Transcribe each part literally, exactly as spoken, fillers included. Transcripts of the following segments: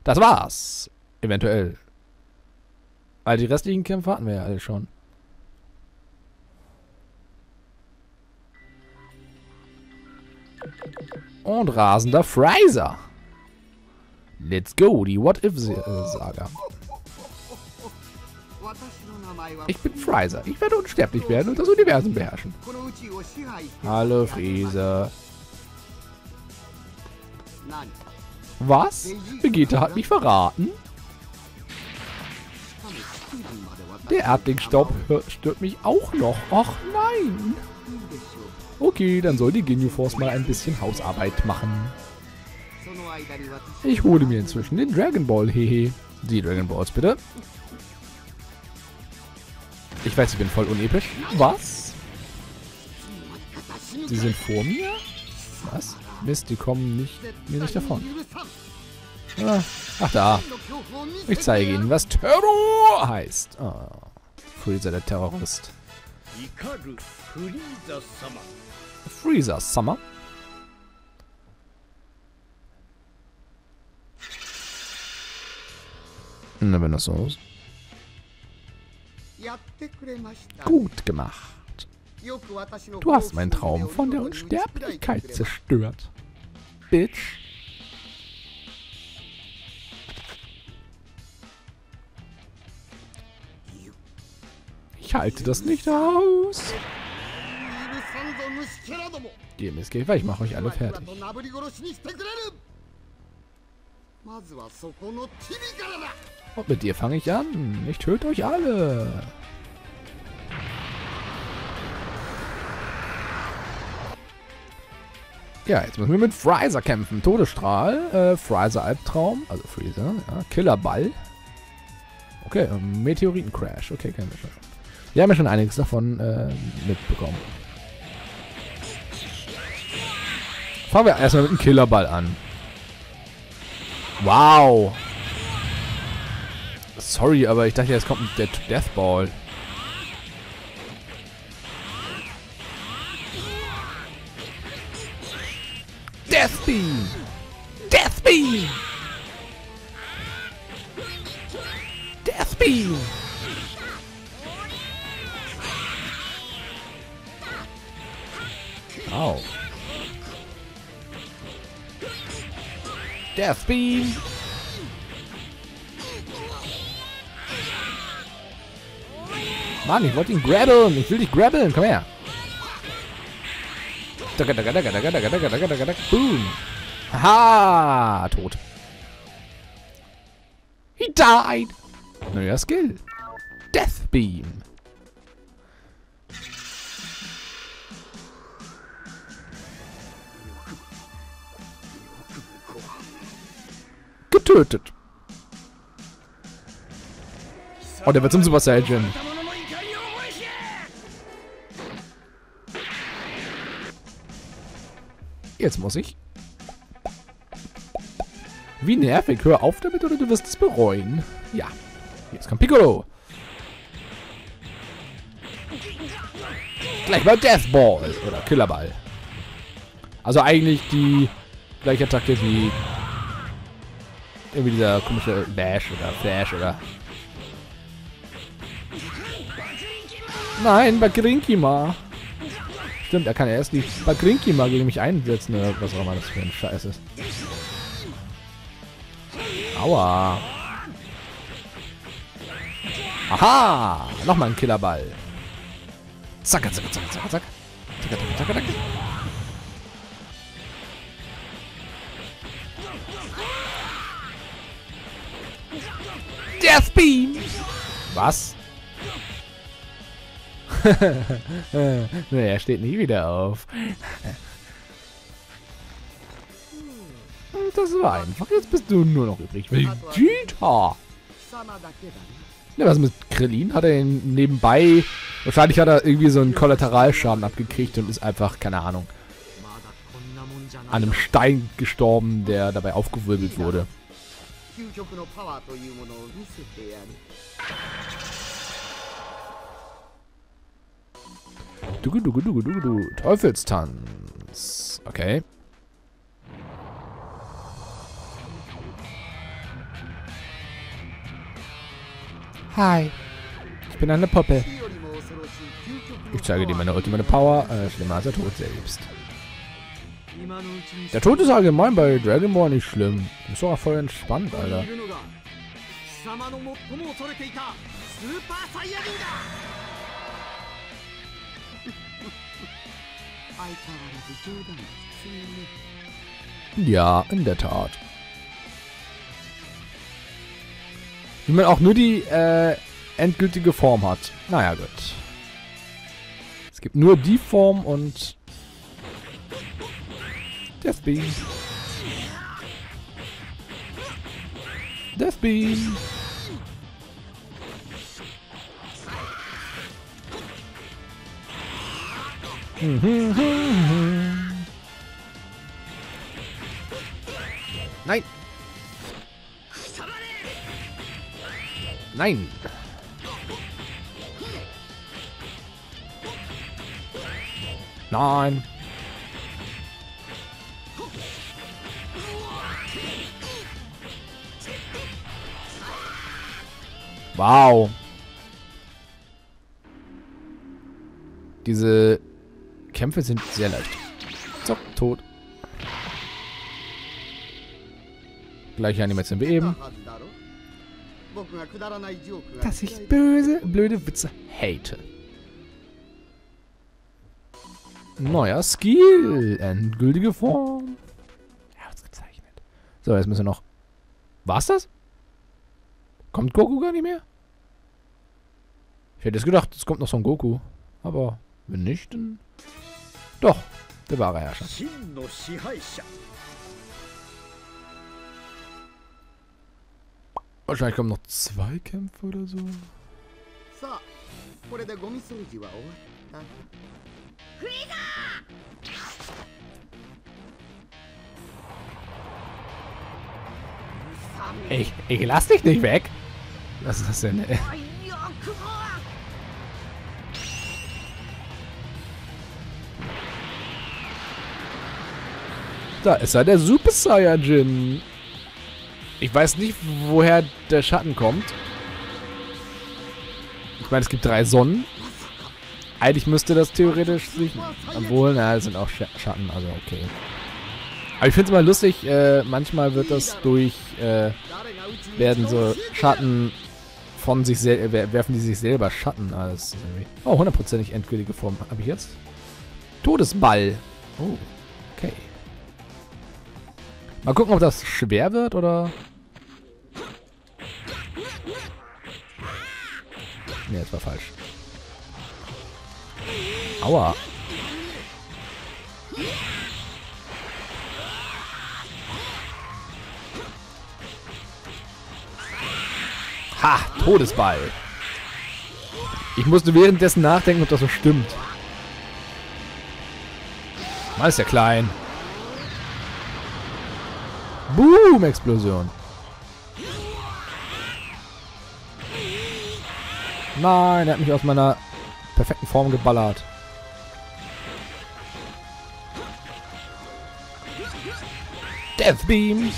Das war's. Eventuell. Weil die restlichen Kämpfe hatten wir ja alle schon. Und rasender Fraser. Let's go, die What-If-Saga. Ich bin Fraser. Ich werde unsterblich werden und das Universum beherrschen. Hallo, Fraser. Was? Vegeta hat mich verraten? Der Erdlingsstaub stört mich auch noch. Ach nein. Okay, dann soll die Ginyu Force mal ein bisschen Hausarbeit machen. Ich hole mir inzwischen den Dragon Ball, hehe. Die Dragon Balls, bitte. Ich weiß, ich bin voll unepisch. Was? Sie sind vor mir? Was? Mist, die kommen nicht, mir nicht davon. Ah, ach da. Ich zeige Ihnen, was Terror heißt. Ah, Freezer, der Terrorist. Freezer Summer. Na, wenn das so ist. Gut gemacht. Du hast meinen Traum von der Unsterblichkeit zerstört. Bitch. Ich halte das nicht aus. Ihr Missgeber, ich mache euch alle fertig. Und mit dir fange ich an. Ich töte euch alle. Ja, jetzt müssen wir mit Freezer kämpfen. Todesstrahl, äh, Freezer Albtraum, also Freezer, ja, Killerball. Okay, ähm, Meteoritencrash. Okay, kennen wir schon. Wir haben ja schon einiges davon äh, mitbekommen. Fangen wir erstmal mit dem Killerball an. Wow. Sorry, aber ich dachte, jetzt kommt der Deathball. Death Beam! Death Beam! Death Beam! Au. Death Beam! Mann, ich wollte ihn grabbeln! Ich will dich grabbeln! Komm her! Boom! Haha! Tot. He died! Neuer Skill. Death Beam. Getötet. Oh, der wird zum Super Saiyan. Jetzt muss ich. Wie nervig. Hör auf damit oder du wirst es bereuen. Ja. Jetzt kommt Piccolo. Gleich mal Deathball. Oder Killerball. Also eigentlich die gleiche Attacke wie irgendwie dieser komische Bash oder Flash oder... Nein, Bakrinkima. Stimmt, er kann ja erst die Bakrinkima gegen mich einsetzen oder was auch immer das für ein Scheiß ist. Aua. Aha! Nochmal ein Killerball. Zack, zack, zack, zack, zack. Zack, zack, zack, zack. Death Beam! Was? Ne, er steht nie wieder auf. Das war einfach. Jetzt bist du nur noch übrig. Vegeta! Ja, was mit Krillin? Hat er ihn nebenbei... Wahrscheinlich hat er irgendwie so einen Kollateralschaden abgekriegt und ist einfach, keine Ahnung, an einem Stein gestorben, der dabei aufgewirbelt wurde. Du, du, du, du, du, du. Teufelstanz. Okay. Hi. Ich bin eine Puppe. Ich zeige dir meine ultimate Power. Äh, schlimmer als der Tod selbst. Der Tod ist allgemein bei Dragon Ball nicht schlimm. Ist doch voll entspannt, Alter. Ja, in der Tat. Wie man auch nur die äh, endgültige Form hat. Naja, gut. Es gibt nur die Form und Death Beam. Death Beam. Nein. Nein. Nein. Wow. Diese Kämpfe sind sehr leicht. So, tot. Gleiche Animation wie eben. Dass ich böse, blöde Witze hate. Neuer Skill. Endgültige Form. Ausgezeichnet. So, jetzt müssen wir noch... War's das? Kommt Goku gar nicht mehr? Ich hätte jetzt gedacht, es kommt noch so ein Goku. Aber wenn nicht, dann... Doch, der wahre Herrscher. Wahrscheinlich kommen noch zwei Kämpfe oder so. Ich, ich lass dich nicht weg. Was ist das denn? Ey? Da ist er, der Super Saiyajin. Ich weiß nicht, woher der Schatten kommt. Ich meine, es gibt drei Sonnen. Eigentlich müsste das theoretisch sich... Obwohl, na, es sind auch Sch Schatten, also okay. Aber ich finde es immer lustig, äh, manchmal wird das durch... Äh, werden so Schatten von sich selber... Werfen die sich selber Schatten als... Oh, hundertprozentig endgültige Form. Habe ich jetzt? Todesball. Oh, okay. Mal gucken, ob das schwer wird, oder... Ne, das war falsch. Aua. Ha, Todesball. Ich musste währenddessen nachdenken, ob das so stimmt. Mal ist ja klein. Boom, Explosion. Nein, er hat mich aus meiner perfekten Form geballert. Death Beam.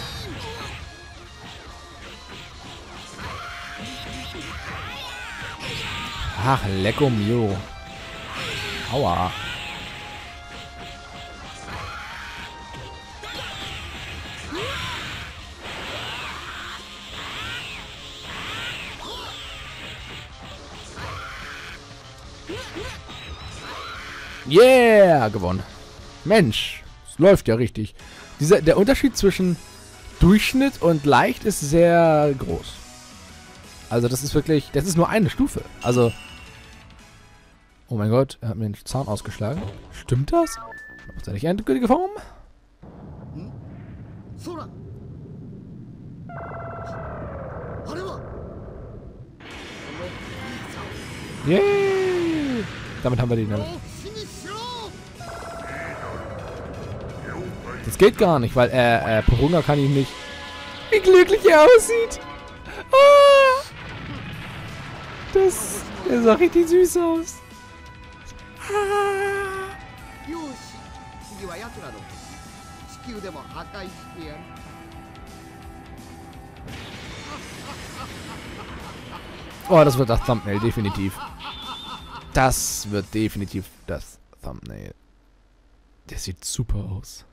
Ach, lecko mio. Aua. Yeah, gewonnen. Mensch, es läuft ja richtig. Dieser, der Unterschied zwischen Durchschnitt und leicht ist sehr groß. Also das ist wirklich, das ist nur eine Stufe. Also, oh mein Gott, er hat mir den Zahn ausgeschlagen. Stimmt das? Ist das nicht endgültige Form? Yay! Damit haben wir den. Das geht gar nicht, weil er, äh, Porunga kann ich nicht. Wie glücklich er aussieht! Ah! Das, das sah richtig süß aus. Ah! Oh, das wird das Thumbnail, definitiv. Das wird definitiv das Thumbnail. Der sieht super aus.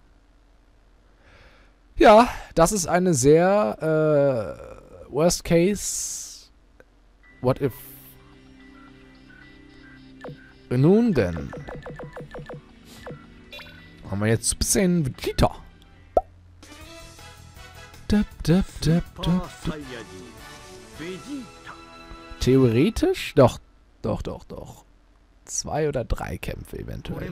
Ja, das ist eine sehr äh, Worst Case What if. Nun denn. Haben wir jetzt ein bisschen Vegeta. Dab, dab, dab, dab, dab. Theoretisch? Doch, doch, doch, doch. Zwei oder drei Kämpfe eventuell.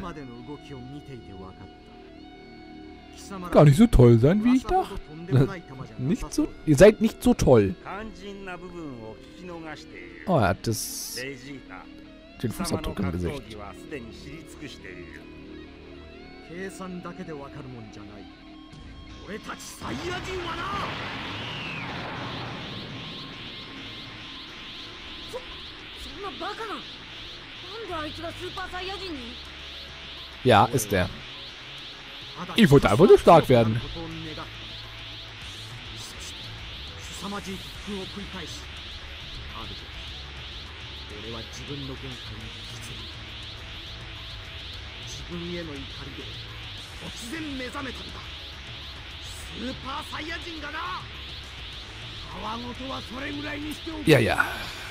Gar nicht so toll sein, wie ich dachte. Nicht so. Ihr seid nicht so toll. Oh, er hat das. Den Fußabdruck im Gesicht. Ja, ist der. Ich wollte einfach nur stark werden. Ja, ja.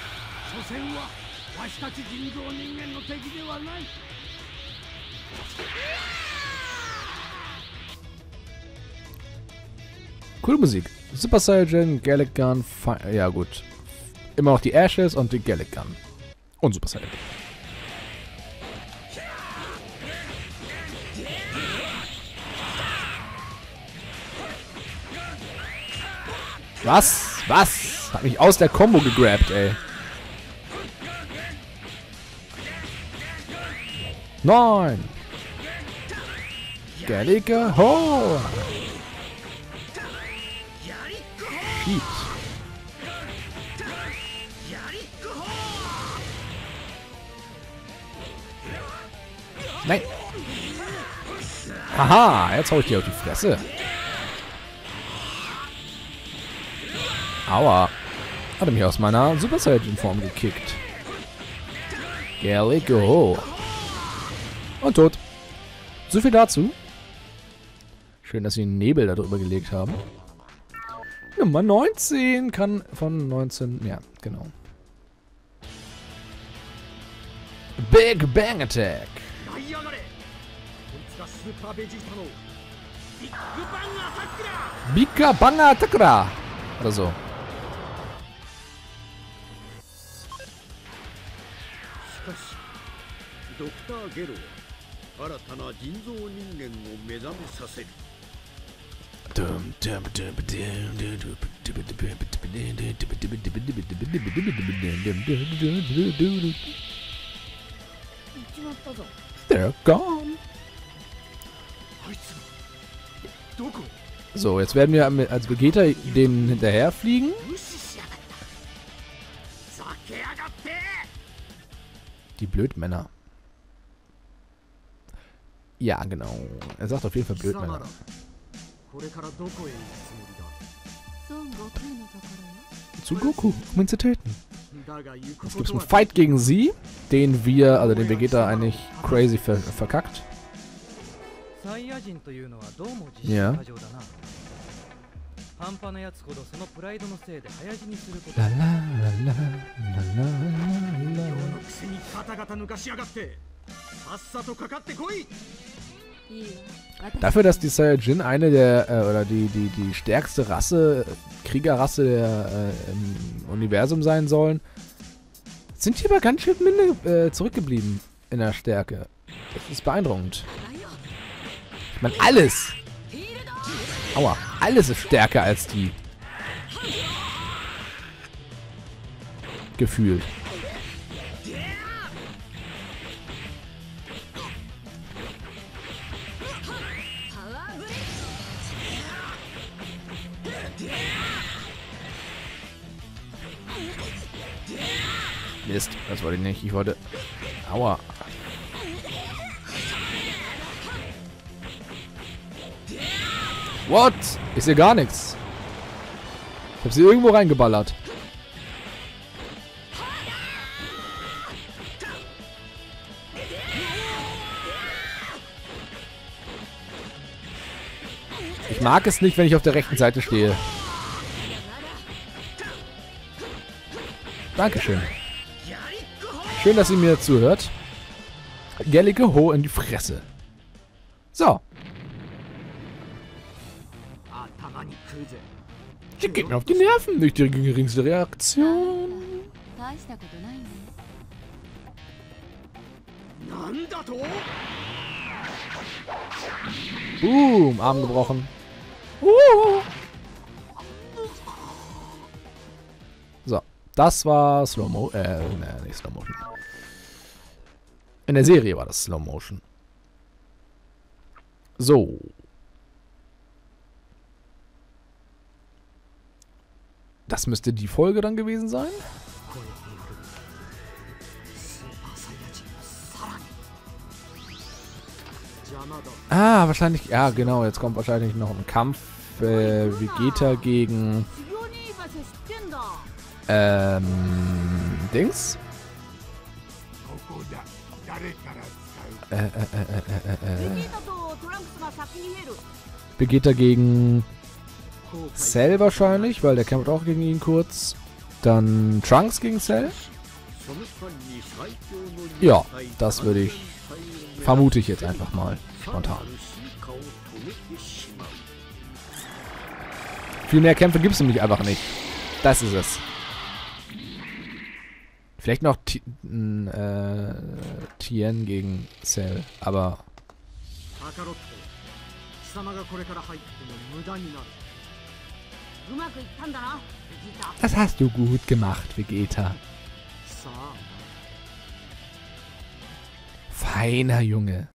Coole Musik. Super Saiyan, Gallic Gun, Fi ja gut. Immer noch die Ashes und die Gallic Gun. Und Super Saiyan. Was? Was? Hat mich aus der Combo gegrabt, ey. Nein! Gallica ho! Shit. Nein! Haha, jetzt hau ich dir auf die Fresse. Aua. Hat er mich aus meiner Super Saiyan Form gekickt. Gallico. Und tot. So viel dazu. Schön, dass sie einen Nebel da drüber gelegt haben. Nummer neunzehn kann von neunzehn... Ja, genau. Big Bang Attack. Big Bang Attack. Oder so. They're gone. So, jetzt werden wir als Vegeta denen hinterher fliegen. Die Blödmänner. Ja, genau. Er sagt auf jeden Fall Blödmänner. Zu Goku, um ihn zu töten. Jetzt gibt es einen Fight gegen sie, den wir, also den Vegeta eigentlich crazy ver verkackt. Ja. La, la, la, la, la, Dafür, dass die Saiyajin eine der, äh, oder die, die, die stärkste Rasse, Kriegerrasse der, äh, im Universum sein sollen, sind die aber ganz schön minder äh, zurückgeblieben in der Stärke. Das ist beeindruckend. Ich meine, alles! Aua, alles ist stärker als die. Gefühlt. Mist, das wollte ich nicht. Ich wollte... Aua. What? Ich sehe gar nichts. Ich habe sie irgendwo reingeballert. Ich mag es nicht, wenn ich auf der rechten Seite stehe. Dankeschön. Schön, dass ihr mir zuhört. Gellige Ho in die Fresse. So. Die geht mir auf die Nerven. Nicht die geringste Reaktion. Boom, Arm gebrochen. Uh. So, das war Slow Mo, äh, ne, nicht Slow Motion. In der Serie war das Slow Motion. So. Das müsste die Folge dann gewesen sein. Ah, wahrscheinlich, ja genau, jetzt kommt wahrscheinlich noch ein Kampf. Äh, Vegeta gegen ähm, Dings. Äh, äh, äh, äh, äh, äh. Vegeta gegen Cell wahrscheinlich, weil der kämpft auch gegen ihn kurz. Dann Trunks gegen Cell. Ja, das würde ich, vermute ich jetzt einfach mal spontan. Viel mehr Kämpfe gibt es nämlich einfach nicht. Das ist es. Vielleicht noch T äh, Tien gegen Cell, aber... Das hast du gut gemacht, Vegeta. Feiner Junge.